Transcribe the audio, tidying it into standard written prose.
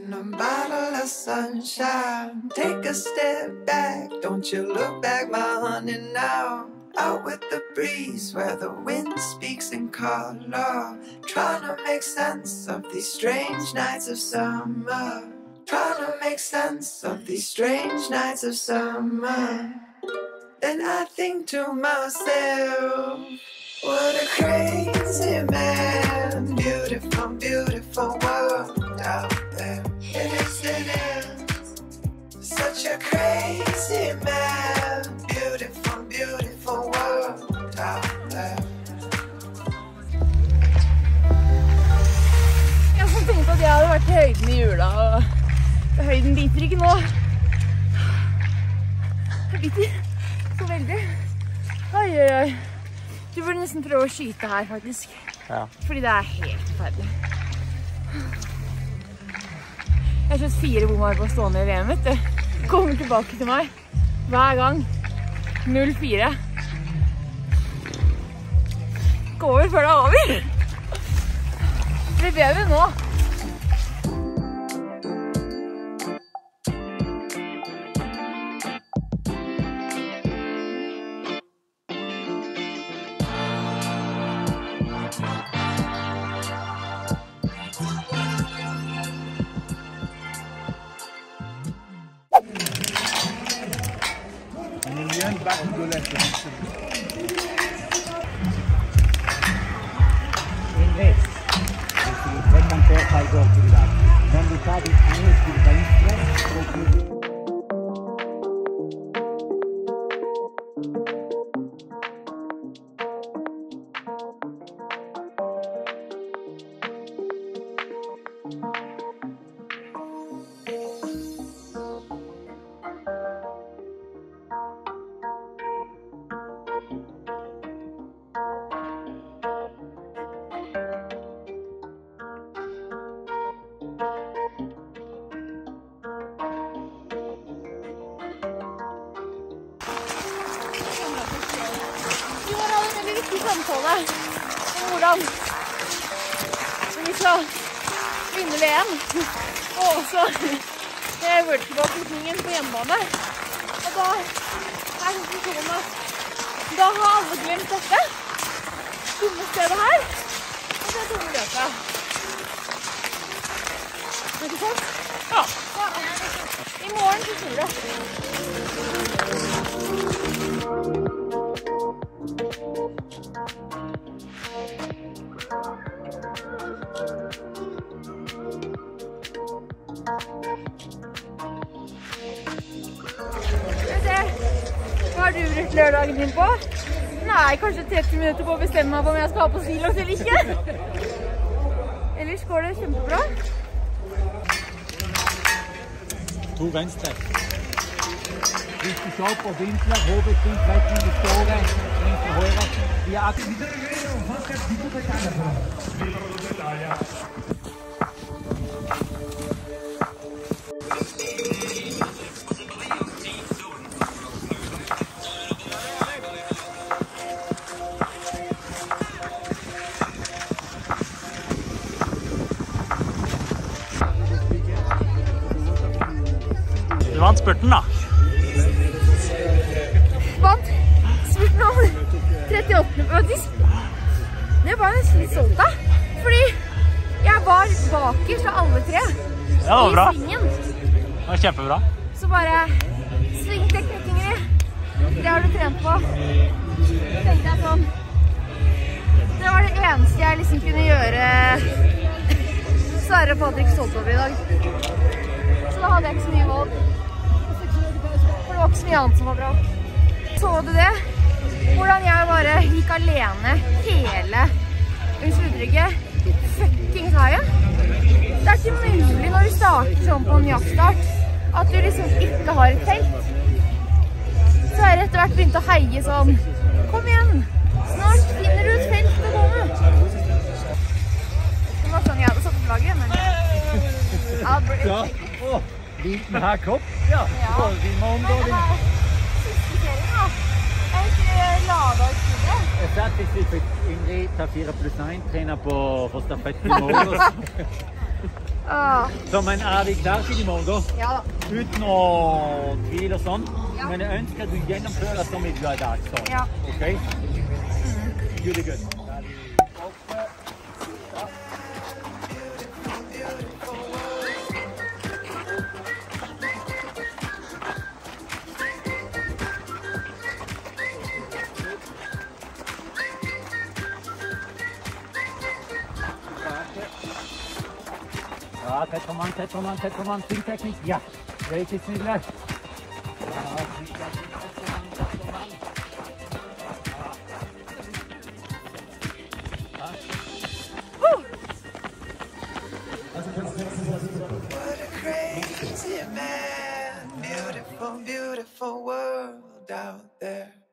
in a bottle of sunshine. Take a step back, don't you look back, my honey, now. Out with the breeze where the wind speaks in color. Trying to make sense of these strange nights of summer. Trying to make sense of these strange nights of summer. Then I think to myself, what a crazy man. Beautiful, beautiful world out there. It is such a crazy man. Beautiful, beautiful world out there. Jeg som tenkte at jeg hadde vært i høyden i jula, og høyden biter ikke nå. Det biter så veldig. Oi, oi, oi. Du burde nesten prøve å skyte her, faktisk. Ja. Fordi det er helt forferdelig. Jeg har kjøtt 4 bommer på stående i VM, vet du. Kommer tilbake til meg hver gang. 0-4. Gå over før det er over. Det blir bedre nå. Samtale om hvordan vi skal vinne VM, og også World Cup-avslutningen på hjemmebane. Og da er situasjonen at da har alle glemt dette dumme stedet her, og det er tomme løpet. Ikke sant? Ja. I morgen så tror det. Hva har du brukt lørdagen din på? Nei, kanskje 30 minutter på å bestemme meg om jeg skal ha på stillongs eller ikke. Ellers går det kjempebra. 2 venstre. Hvis du ser på vinkler, hovedvinkler, i store, venstre, høyre. Vi er akkurat. Du vant spurten da? Vant spurten om 38. faktisk. Det var jeg nesten litt stolt av, fordi jeg var bakerst av alle 3 Ja, det var bra. I svingen. Det var kjempebra. Så bare svingteknikk, Ingrid. Det har du trent på. Tenkte jeg sånn. Det var det eneste jeg liksom kunne gjøre Sara og Patrick stolt over I dag. Så da hadde jeg ikke så mye valg. For det var ikke så mye annet som var bra. Så du det? Hvordan jeg bare gikk alene hele fucking veien. Det ikke mulig når du starter sånn på en jaktstart, at du liksom ikke har et felt. Så har jeg rett og hvert begynt å heie sånn, kom igjen, snart finner du et felt å gå med. Det var sånn jeg hadde satt på laget, men Ja, liten her kopp, ja. Vi må omgå din. Siste ferien da, jeg ikke ladet ut tidligere. Jeg satt hvis vi fikk Ingrid ta 4+1, trener på for stafett i morgen. Så, men er vi klare til i morgen? Ja da. Uten å tvile og sånn. Ja. Men jeg ønsker at du gjennomfører som vi gjør i dag. Så. Ja. Ok? Good, good. Ja, tett på mann, fin teknikk. Ja, røykesnille. What a crazy man, beautiful, beautiful world out there.